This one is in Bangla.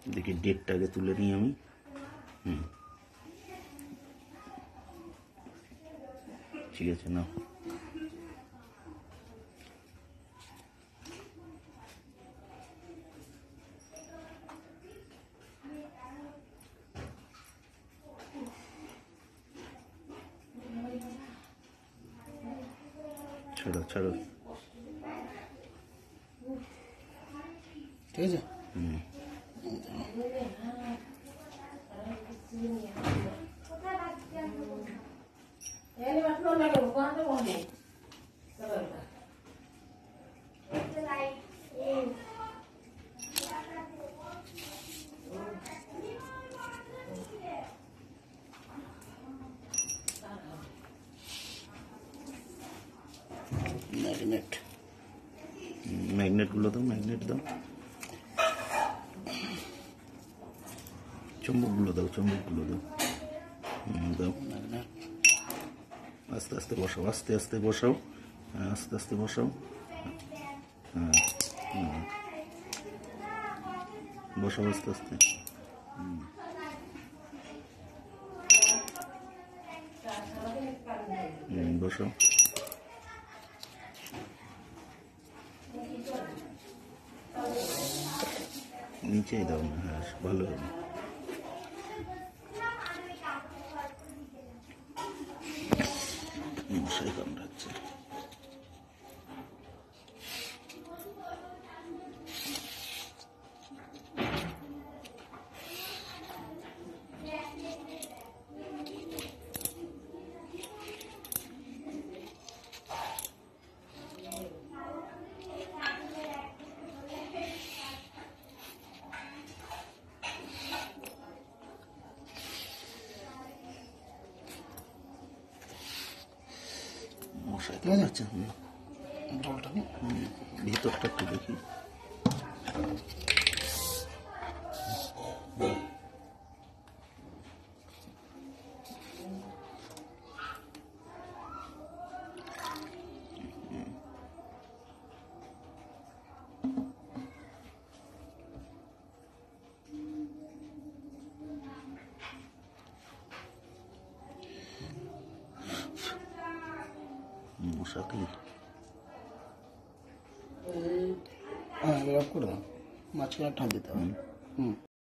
দেখি ডেটটাকে তুলে নিই আমি। ঠিক আছে, নাও। ছাড়ো ছাড়ো, ঠিক আছে। ম্যাগনেটগুলো দাও, ম্যাগনেট দাও, চুম্বকগুলো দাও, চুম্বকগুলো দাও। দাও, আস্তে আস্তে বসাও, আস্তে আস্তে বসাও, আস্তে আস্তে বসাও। বসাও আস্তে আস্তে। বসাও। নিচেই দাও না, হ্যাঁ ভালো হবে। মশাই কামড়াচ্ছে। মশাই কামড়াচ্ছে। ভিতরটা একটু দেখি। মশাকে করে দাও, মাঝখানে ঠান দিতে হবে।